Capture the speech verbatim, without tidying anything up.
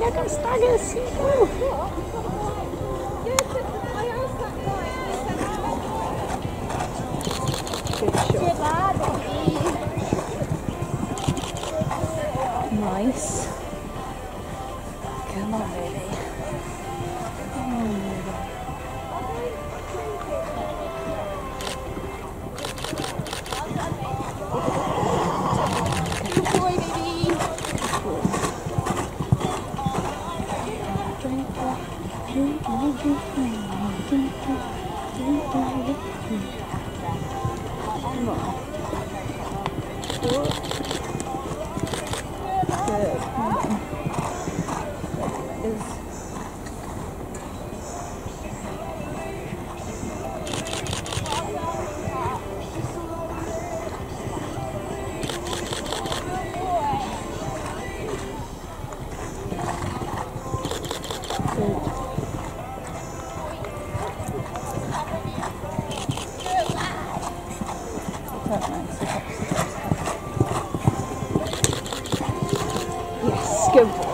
look at staggers. Woo. Good shot. Nice. Come on, baby. Oh. Good boy, baby. Come on. Good. Come on. There it is. Yes, good boy.